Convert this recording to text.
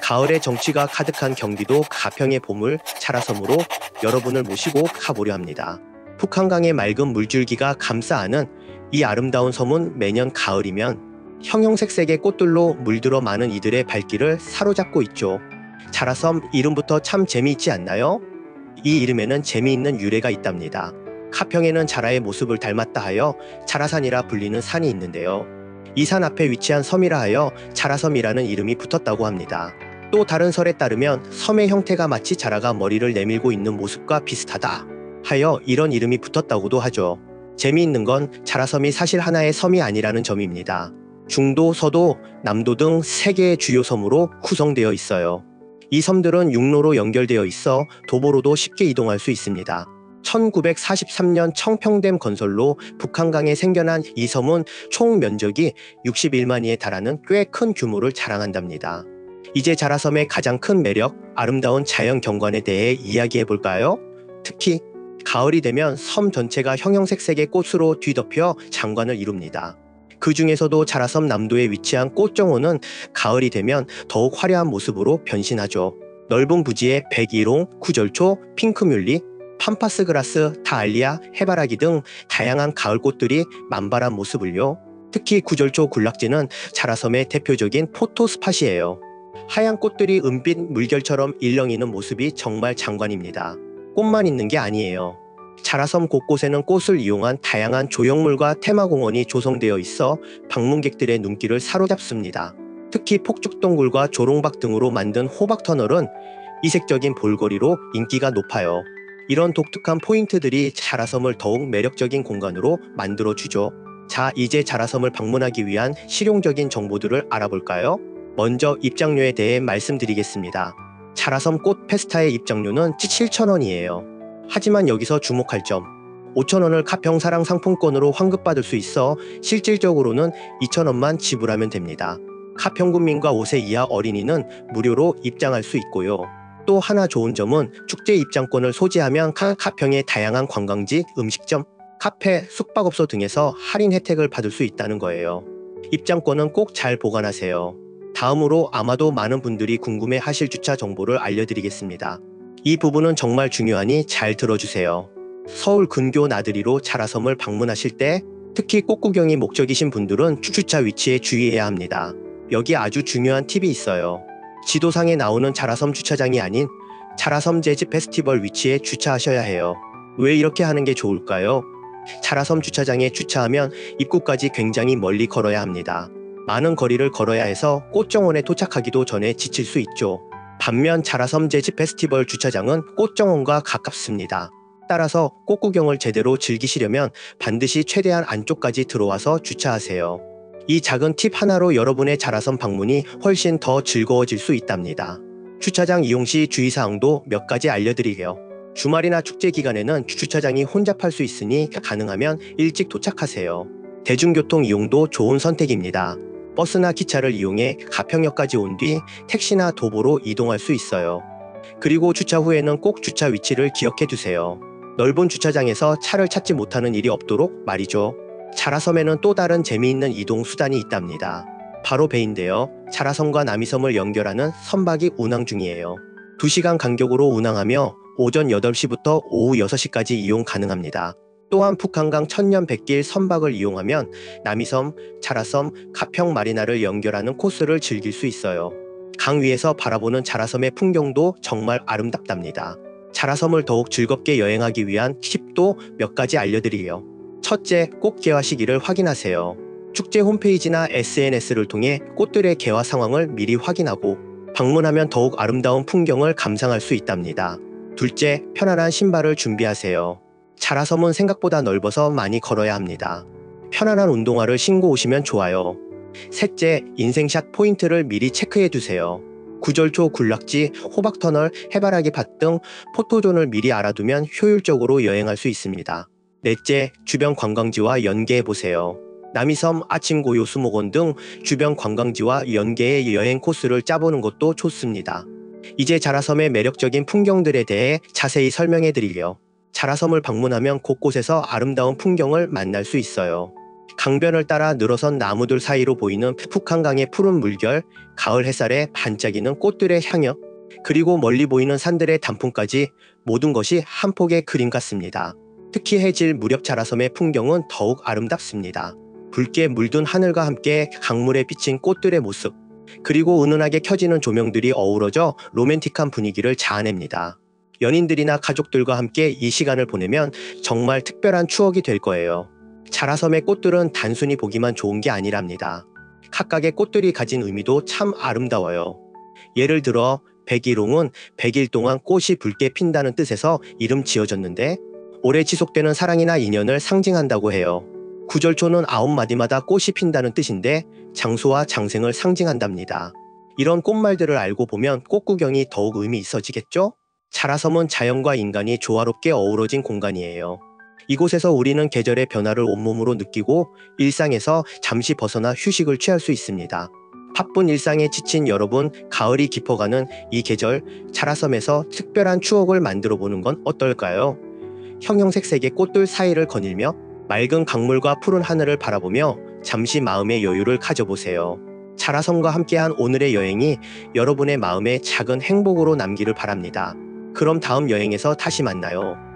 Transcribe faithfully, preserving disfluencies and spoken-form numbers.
가을의 정취가 가득한 경기도 가평의 보물 차라섬으로 여러분을 모시고 가보려 합니다. 북한강의 맑은 물줄기가 감싸 안은 이 아름다운 섬은 매년 가을이면 형형색색의 꽃들로 물들어 많은 이들의 발길을 사로잡고 있죠. 차라섬 이름부터 참 재미있지 않나요? 이 이름에는 재미있는 유래가 있답니다. 가평에는 자라의 모습을 닮았다 하여 자라산이라 불리는 산이 있는데요. 이 산 앞에 위치한 섬이라 하여 자라섬이라는 이름이 붙었다고 합니다. 또 다른 설에 따르면 섬의 형태가 마치 자라가 머리를 내밀고 있는 모습과 비슷하다 하여 이런 이름이 붙었다고도 하죠. 재미있는 건 자라섬이 사실 하나의 섬이 아니라는 점입니다. 중도, 서도, 남도 등 세 개의 주요 섬으로 구성되어 있어요. 이 섬들은 육로로 연결되어 있어 도보로도 쉽게 이동할 수 있습니다. 천구백사십삼 년 청평댐 건설로 북한강에 생겨난 이 섬은 총 면적이 육십일만이에 달하는 꽤 큰 규모를 자랑한답니다. 이제 자라섬의 가장 큰 매력, 아름다운 자연 경관에 대해 이야기해 볼까요? 특히 가을이 되면 섬 전체가 형형색색의 꽃으로 뒤덮여 장관을 이룹니다. 그 중에서도 자라섬 남도에 위치한 꽃정원은 가을이 되면 더욱 화려한 모습으로 변신하죠. 넓은 부지에 백일홍, 구절초, 핑크뮬리, 팜파스그라스, 다알리아, 해바라기 등 다양한 가을 꽃들이 만발한 모습을요. 특히 구절초 군락지는 자라섬의 대표적인 포토 스팟이에요. 하얀 꽃들이 은빛 물결처럼 일렁이는 모습이 정말 장관입니다. 꽃만 있는 게 아니에요. 자라섬 곳곳에는 꽃을 이용한 다양한 조형물과 테마공원이 조성되어 있어 방문객들의 눈길을 사로잡습니다. 특히 폭죽동굴과 조롱박 등으로 만든 호박터널은 이색적인 볼거리로 인기가 높아요. 이런 독특한 포인트들이 자라섬을 더욱 매력적인 공간으로 만들어주죠. 자, 이제 자라섬을 방문하기 위한 실용적인 정보들을 알아볼까요? 먼저 입장료에 대해 말씀드리겠습니다. 자라섬 꽃 페스타의 입장료는 칠천 원이에요. 하지만 여기서 주목할 점, 오천 원을 가평사랑 상품권으로 환급받을 수 있어 실질적으로는 이천 원만 지불하면 됩니다. 가평군민과 오 세 이하 어린이는 무료로 입장할 수 있고요. 또 하나 좋은 점은 축제 입장권을 소지하면 가평의 다양한 관광지, 음식점, 카페, 숙박업소 등에서 할인 혜택을 받을 수 있다는 거예요. 입장권은 꼭 잘 보관하세요. 다음으로 아마도 많은 분들이 궁금해하실 주차 정보를 알려드리겠습니다. 이 부분은 정말 중요하니 잘 들어주세요. 서울 근교 나들이로 자라섬을 방문하실 때 특히 꽃구경이 목적이신 분들은 주차 위치에 주의해야 합니다. 여기 아주 중요한 팁이 있어요. 지도상에 나오는 자라섬 주차장이 아닌 자라섬 재즈 페스티벌 위치에 주차하셔야 해요. 왜 이렇게 하는 게 좋을까요? 자라섬 주차장에 주차하면 입구까지 굉장히 멀리 걸어야 합니다. 많은 거리를 걸어야 해서 꽃정원에 도착하기도 전에 지칠 수 있죠. 반면 자라섬 재즈 페스티벌 주차장은 꽃정원과 가깝습니다. 따라서 꽃구경을 제대로 즐기시려면 반드시 최대한 안쪽까지 들어와서 주차하세요. 이 작은 팁 하나로 여러분의 자라섬 방문이 훨씬 더 즐거워질 수 있답니다. 주차장 이용 시 주의사항도 몇 가지 알려드리게요. 주말이나 축제 기간에는 주차장이 혼잡할 수 있으니 가능하면 일찍 도착하세요. 대중교통 이용도 좋은 선택입니다. 버스나 기차를 이용해 가평역까지 온 뒤 택시나 도보로 이동할 수 있어요. 그리고 주차 후에는 꼭 주차 위치를 기억해 두세요. 넓은 주차장에서 차를 찾지 못하는 일이 없도록 말이죠. 자라섬에는 또 다른 재미있는 이동 수단이 있답니다. 바로 배인데요. 자라섬과 남이섬을 연결하는 선박이 운항 중이에요. 두 시간 간격으로 운항하며 오전 여덟 시부터 오후 여섯 시까지 이용 가능합니다. 또한 북한강 천년백길 선박을 이용하면 남이섬, 자라섬, 가평 마리나를 연결하는 코스를 즐길 수 있어요. 강 위에서 바라보는 자라섬의 풍경도 정말 아름답답니다. 자라섬을 더욱 즐겁게 여행하기 위한 팁도 몇 가지 알려드리게요. 첫째, 꽃 개화 시기를 확인하세요. 축제 홈페이지나 에스엔에스를 통해 꽃들의 개화 상황을 미리 확인하고 방문하면 더욱 아름다운 풍경을 감상할 수 있답니다. 둘째, 편안한 신발을 준비하세요. 자라섬은 생각보다 넓어서 많이 걸어야 합니다. 편안한 운동화를 신고 오시면 좋아요. 셋째, 인생샷 포인트를 미리 체크해 두세요. 구절초 군락지, 호박터널, 해바라기 밭 등 포토존을 미리 알아두면 효율적으로 여행할 수 있습니다. 넷째, 주변 관광지와 연계해 보세요. 남이섬, 아침고요 수목원 등 주변 관광지와 연계해 여행 코스를 짜보는 것도 좋습니다. 이제 자라섬의 매력적인 풍경들에 대해 자세히 설명해 드릴게요. 자라섬을 방문하면 곳곳에서 아름다운 풍경을 만날 수 있어요. 강변을 따라 늘어선 나무들 사이로 보이는 북한강의 푸른 물결, 가을 햇살에 반짝이는 꽃들의 향연, 그리고 멀리 보이는 산들의 단풍까지 모든 것이 한 폭의 그림 같습니다. 특히 해질 무렵 자라섬의 풍경은 더욱 아름답습니다. 붉게 물든 하늘과 함께 강물에 비친 꽃들의 모습, 그리고 은은하게 켜지는 조명들이 어우러져 로맨틱한 분위기를 자아냅니다. 연인들이나 가족들과 함께 이 시간을 보내면 정말 특별한 추억이 될 거예요. 자라섬의 꽃들은 단순히 보기만 좋은 게 아니랍니다. 각각의 꽃들이 가진 의미도 참 아름다워요. 예를 들어 백일홍은 백 일 동안 꽃이 붉게 핀다는 뜻에서 이름 지어졌는데, 오래 지속되는 사랑이나 인연을 상징한다고 해요. 구절초는 아홉 마디마다 꽃이 핀다는 뜻인데 장수와 장생을 상징한답니다. 이런 꽃말들을 알고 보면 꽃 구경이 더욱 의미 있어지겠죠? 자라섬은 자연과 인간이 조화롭게 어우러진 공간이에요. 이곳에서 우리는 계절의 변화를 온몸으로 느끼고 일상에서 잠시 벗어나 휴식을 취할 수 있습니다. 바쁜 일상에 지친 여러분, 가을이 깊어가는 이 계절, 자라섬에서 특별한 추억을 만들어 보는 건 어떨까요? 형형색색의 꽃들 사이를 거닐며 맑은 강물과 푸른 하늘을 바라보며 잠시 마음의 여유를 가져보세요. 자라섬과 함께한 오늘의 여행이 여러분의 마음에 작은 행복으로 남기를 바랍니다. 그럼 다음 여행에서 다시 만나요.